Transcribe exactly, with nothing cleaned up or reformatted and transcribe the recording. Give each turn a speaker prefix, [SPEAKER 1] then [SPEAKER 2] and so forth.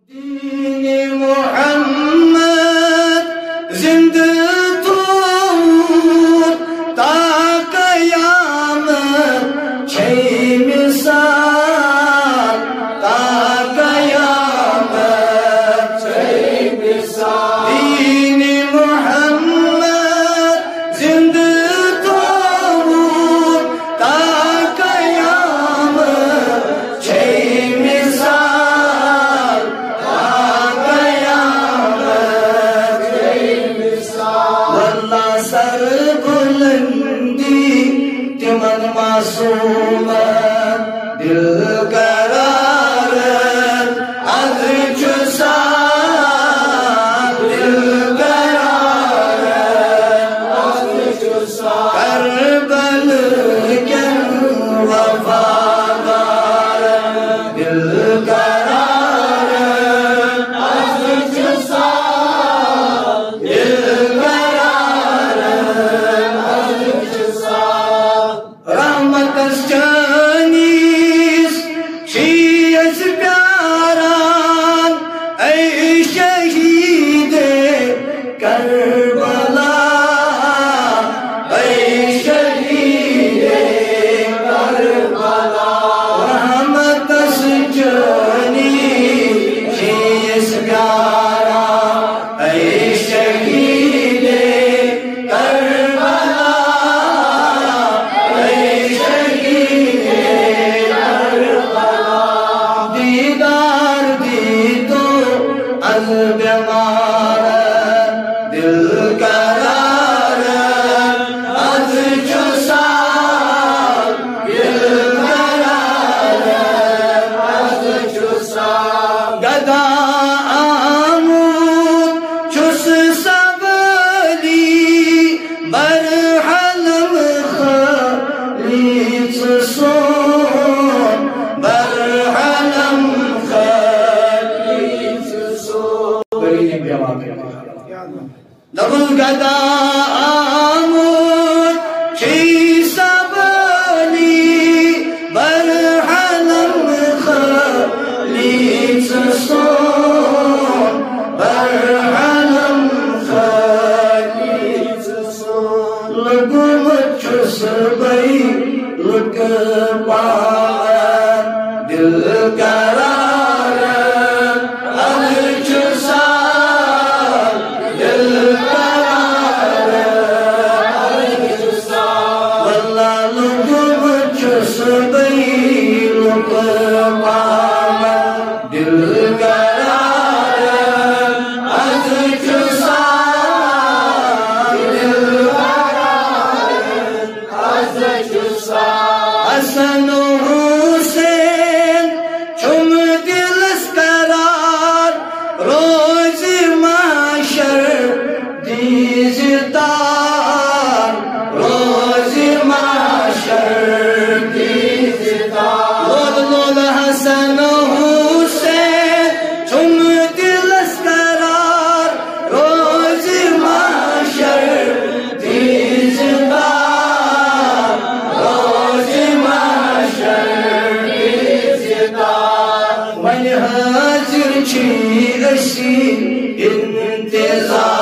[SPEAKER 1] دین محمد زندہ طور تا قیامت چھے مثال تا قیامت چھے مثال دین محمد زندہ طور تا قیامت چھے مثال سر بلندی تمن معصوم دل قرار از چسان دل قرار از چسان کربل کن وفادار دل قرار از چسان دل جانیس شیعس پیاران اے شہید کربلا اے شہید کربلا رحمت اس جانیس شیعس پیاران اے شہید کربلا بیمار دل قرار از چسان دل قرار از چسان گدا آمود چس سبلی بر حلم خلیص سون بر حلم نبو گدا آمود چی سبلی بر حلم خلیص سون بر حلم خلیص سون لگم چس بئی لک پاور دل قرار از چسان دل قرار از چسان واللہ لگم چس بئی لک پاور دل قرار از چسان دل قرار از چسان حسن و حسین چم دل قرار روز محشر دیزدار روز محشر دیزدار لول لول حسن و حسین چم دل قرار روز محشر دیزدار روز محشر دیزدار من حاضر چی اسی انتظار